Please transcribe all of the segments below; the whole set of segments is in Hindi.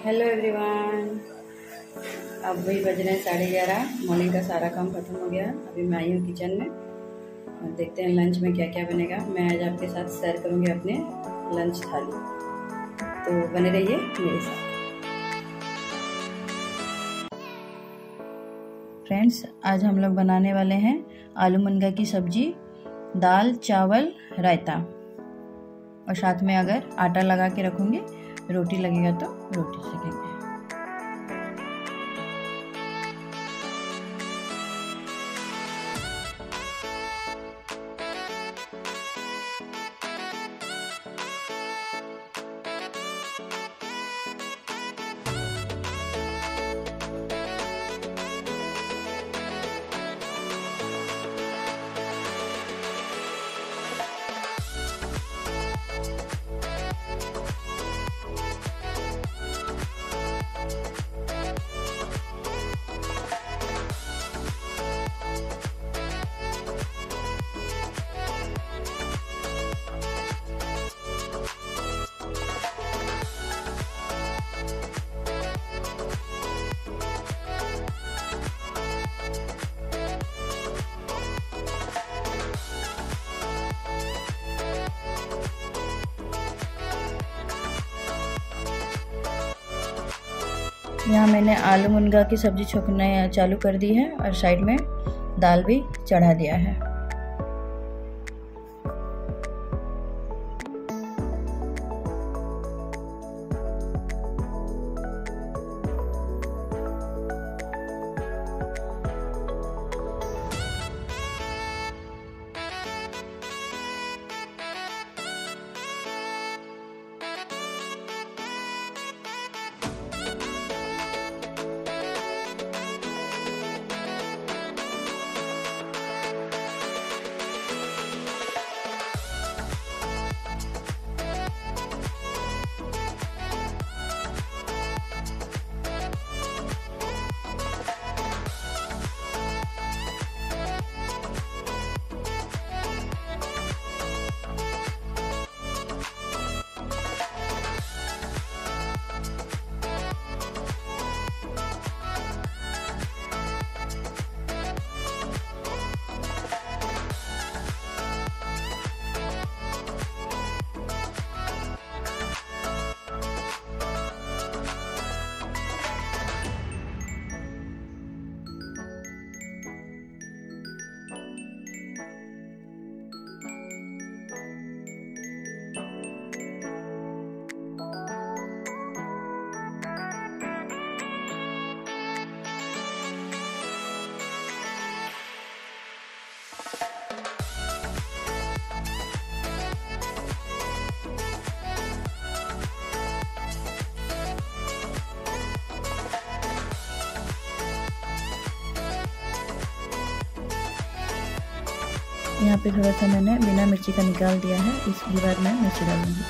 Hello everyone. अब वही बज रहे हैं 11:30। मॉर्निंग का सारा काम खत्म हो गया। अभी मैं आई हूँ किचन में और देखते हैं लंच में क्या क्या बनेगा। मैं आज आपके साथ शेयर करूँगी अपने लंच थाली, तो बने रहिए मेरे साथ। फ्रेंड्स, आज हम लोग बनाने वाले हैं आलू मुनगा की सब्जी, दाल, चावल, रायता और साथ में अगर आटा लगा के रखूँगी, रोटी लगेगा तो रोटी सेकेंगे। यहाँ मैंने आलू मुनगा की सब्ज़ी छोकना चालू कर दी है और साइड में दाल भी चढ़ा दिया है। यहाँ पे थोड़ा सा मैंने बिना मिर्ची का निकाल दिया है, इसके बाद मैं मिर्ची डालूंगी।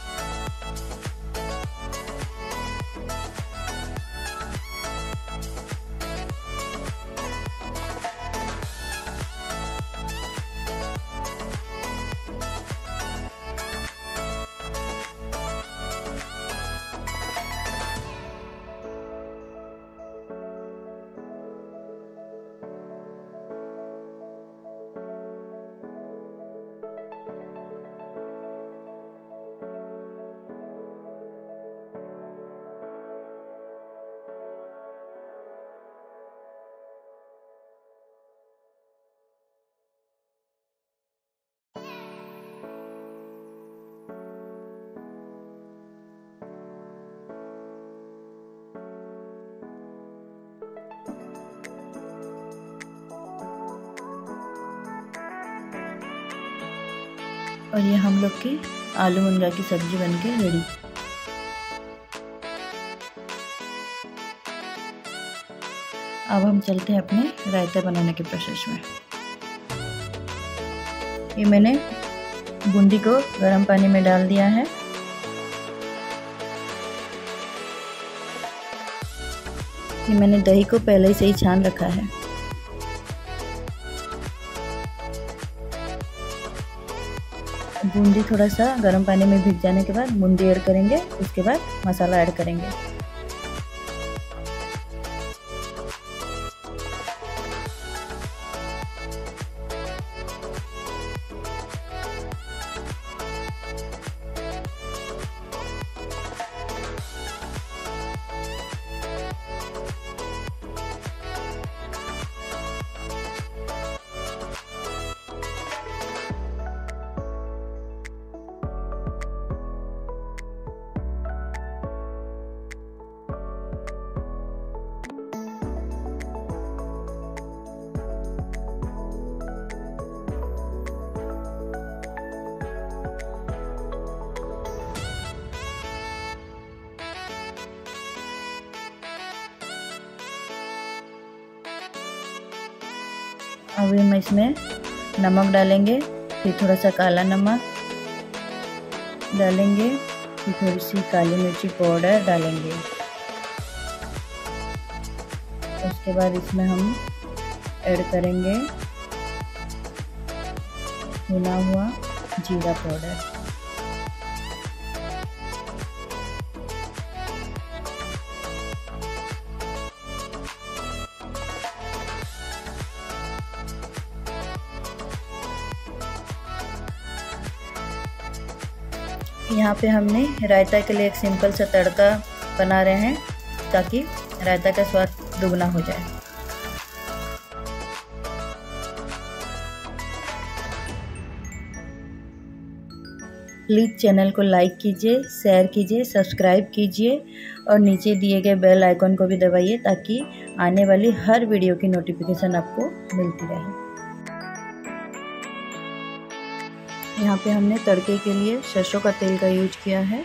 और ये हम लोग की आलू मुनगा की सब्जी बनके रेडी। अब हम चलते हैं अपने रायता बनाने के प्रोसेस में। ये मैंने बूंदी को गर्म पानी में डाल दिया है। ये मैंने दही को पहले से ही छान रखा है। बूंदी थोड़ा सा गर्म पानी में भीग जाने के बाद बूंदी ऐड करेंगे, उसके बाद मसाला ऐड करेंगे। अभी हम इसमें नमक डालेंगे, फिर थोड़ा सा काला नमक डालेंगे, फिर थोड़ी सी काली मिर्ची पाउडर डालेंगे। उसके बाद इसमें हम ऐड करेंगे भुना हुआ जीरा पाउडर। यहाँ पे हमने रायता के लिए एक सिंपल सा तड़का बना रहे हैं ताकि रायता का स्वाद दुगना हो जाए। प्लीज़ चैनल को लाइक कीजिए, शेयर कीजिए, सब्सक्राइब कीजिए और नीचे दिए गए बेल आइकन को भी दबाइए ताकि आने वाली हर वीडियो की नोटिफिकेशन आपको मिलती रहे। यहाँ पे हमने तड़के के लिए सरसों का तेल का यूज किया है।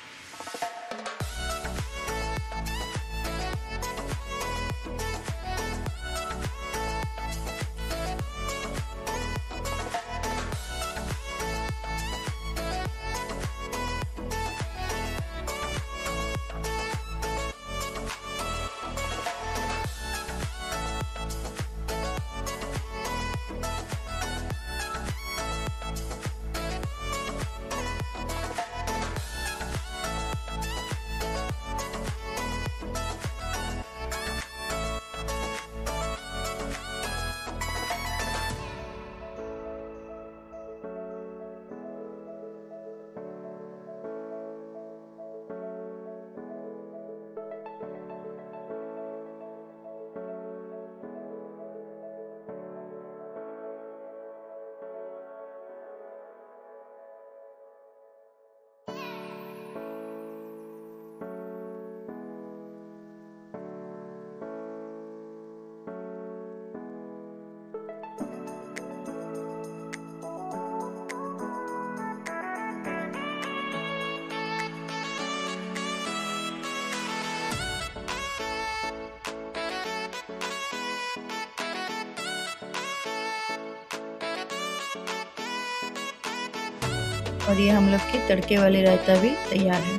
और ये हम लोग की तड़के वाली रायता भी तैयार है।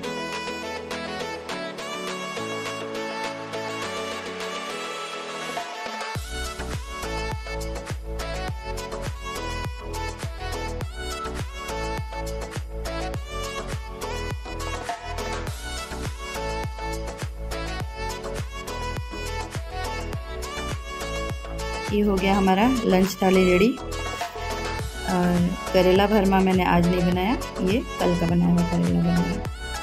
ये हो गया हमारा लंच थाली रेडी। और करेला भरमा मैंने आज नहीं बनाया, ये कल का बनाया हुआ करेला भरमा।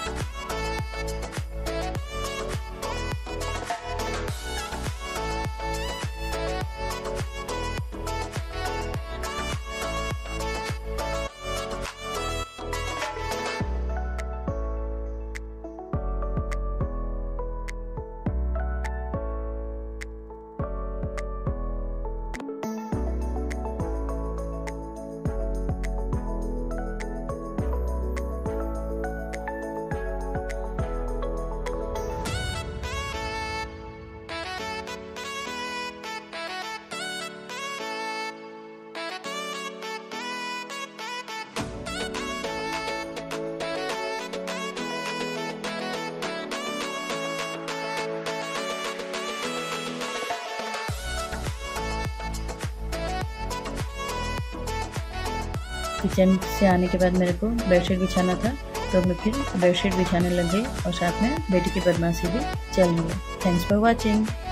किचन से आने के बाद मेरे को बेडशीट बिछाना था, तो मैं फिर बेडशीट बिछाने लग गई और साथ में बेटी की बदमाशी भी चल रही है। Thanks for watching.